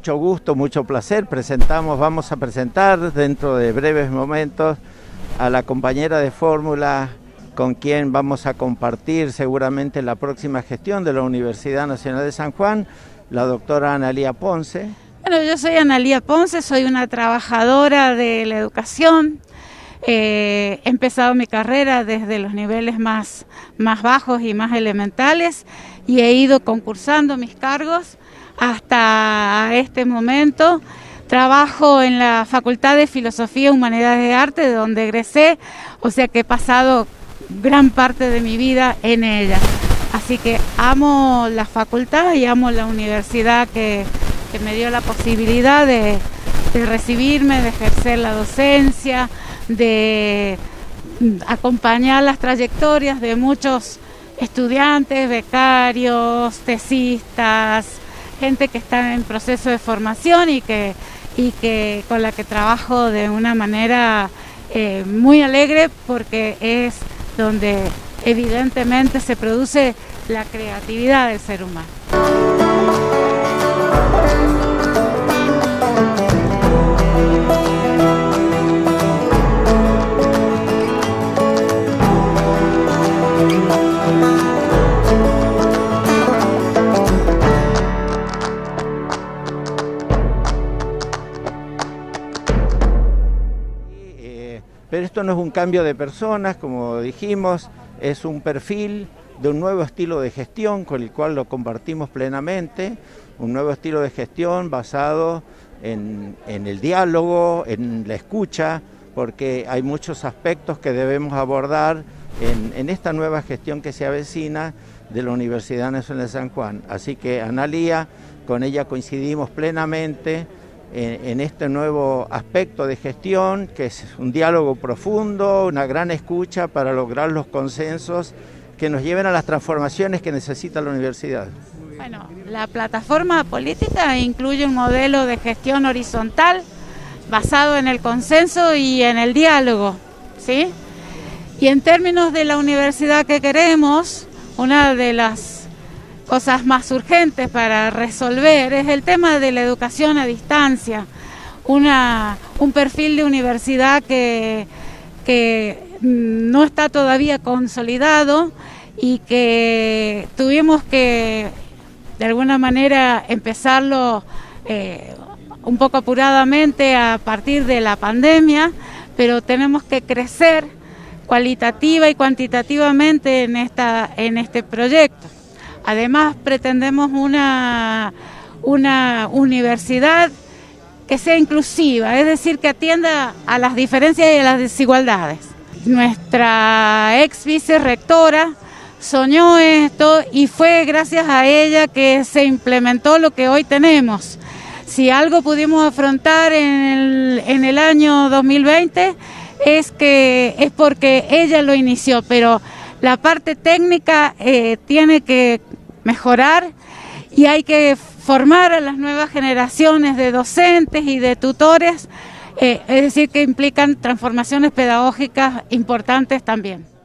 mucho gusto, mucho placer. Vamos a presentar dentro de breves momentos a la compañera de fórmula con quien vamos a compartir seguramente la próxima gestión de la Universidad Nacional de San Juan, la doctora Analía Ponce. Bueno, yo soy Analía Ponce, soy una trabajadora de la educación. He empezado mi carrera desde los niveles más bajos y más elementales y he ido concursando mis cargos hasta este momento. Trabajo en la Facultad de Filosofía, Humanidades y Arte, de donde egresé, o sea que he pasado gran parte de mi vida en ella. Así que amo la facultad y amo la universidad que me dio la posibilidad de recibirme, de ejercer la docencia, de acompañar las trayectorias de muchos estudiantes, becarios, tesistas, gente que está en proceso de formación y que con la que trabajo de una manera muy alegre, porque es donde evidentemente se produce la creatividad del ser humano. Pero esto no es un cambio de personas, como dijimos, es un perfil de un nuevo estilo de gestión con el cual lo compartimos plenamente, un nuevo estilo de gestión basado en el diálogo, en la escucha, porque hay muchos aspectos que debemos abordar en esta nueva gestión que se avecina de la Universidad Nacional de San Juan. Así que Analía, con ella coincidimos plenamente en este nuevo aspecto de gestión, que es un diálogo profundo, una gran escucha para lograr los consensos que nos lleven a las transformaciones que necesita la universidad. Bueno, la plataforma política incluye un modelo de gestión horizontal basado en el consenso y en el diálogo, ¿sí? Y en términos de la universidad que queremos, una de las cosas más urgentes para resolver es el tema de la educación a distancia, un perfil de universidad que no está todavía consolidado y que tuvimos que de alguna manera empezarlo un poco apuradamente a partir de la pandemia, pero tenemos que crecer cualitativa y cuantitativamente en este proyecto. Además, pretendemos una universidad que sea inclusiva, es decir, que atienda a las diferencias y a las desigualdades. Nuestra ex vicerrectora soñó esto y fue gracias a ella que se implementó lo que hoy tenemos. Si algo pudimos afrontar en el año 2020 es porque ella lo inició, pero la parte técnica tiene que mejorar y hay que formar a las nuevas generaciones de docentes y de tutores, es decir, que implican transformaciones pedagógicas importantes también.